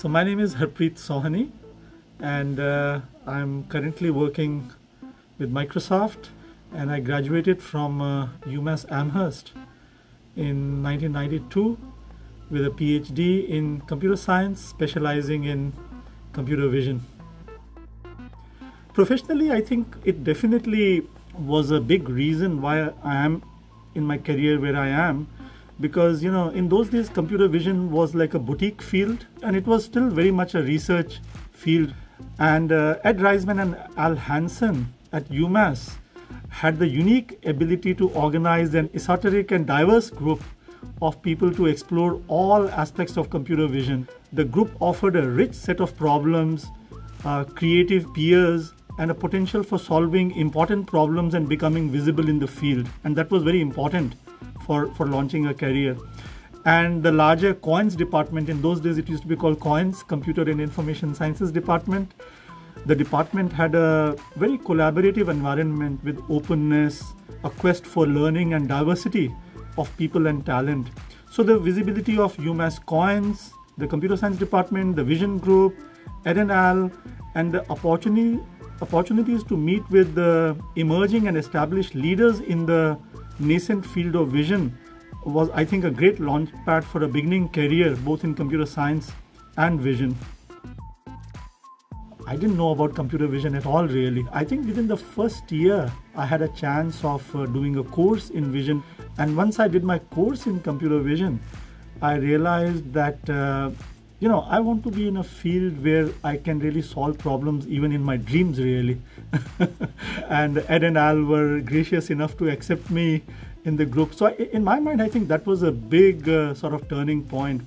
So my name is Harpreet Sohani, and I'm currently working with Microsoft, and I graduated from UMass Amherst in 1992 with a PhD in computer science, specializing in computer vision. Professionally, I think it definitely was a big reason why I am in my career where I am, because in those days computer vision was like a boutique field and it was still very much a research field. And Ed Reisman and Al Hansen at UMass had the unique ability to organize an esoteric and diverse group of people to explore all aspects of computer vision. The group offered a rich set of problems, creative peers, and a potential for solving important problems and becoming visible in the field. And that was very important for launching a career. And the larger COINS department, in those days it used to be called COINS, Computer and Information Sciences Department. The department had a very collaborative environment with openness, a quest for learning and diversity of people and talent. So the visibility of UMass COINS, the Computer Science Department, the Vision Group, Ed and Al, and the opportunities to meet with the emerging and established leaders in the nascent field of vision was, I think, a great launchpad for a beginning career both in computer science and vision. I didn't know about computer vision at all, really. I think within the first year I had a chance of doing a course in vision, and once I did my course in computer vision, I realized that I want to be in a field where I can really solve problems even in my dreams, really. And Ed and Al were gracious enough to accept me in the group. So in my mind, I think that was a big sort of turning point.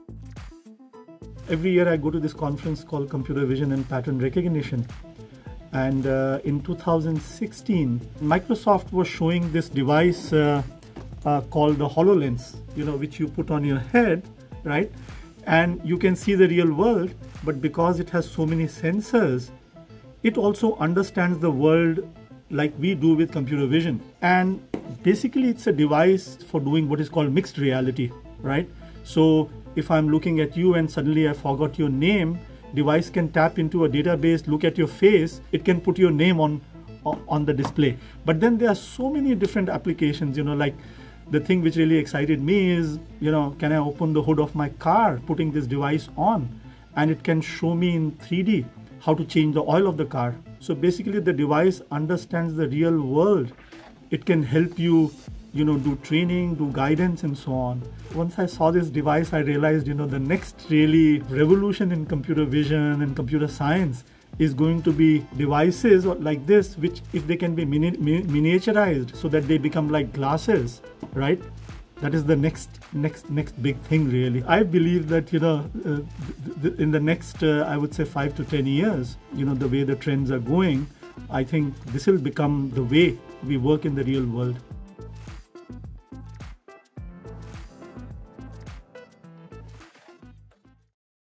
Every year I go to this conference called Computer Vision and Pattern Recognition. And in 2016, Microsoft was showing this device called the HoloLens, which you put on your head, right? And you can see the real world, but because it has so many sensors, it also understands the world like we do with computer vision. And basically it's a device for doing what is called mixed reality, right? So if I'm looking at you and suddenly I forgot your name, device can tap into a database, look at your face, it can put your name on the display. But then there are so many different applications, like the thing which really excited me is, can I open the hood of my car, putting this device on, and it can show me in 3D how to change the oil of the car. So basically the device understands the real world. It can help you, do training, do guidance and so on. Once I saw this device, I realized, the next really revolution in computer vision and computer science is going to be devices like this, which if they can be miniaturized so that they become like glasses, right? That is the next big thing, really. I believe that, in the next, I would say 5 to 10 years, the way the trends are going, I think this will become the way we work in the real world.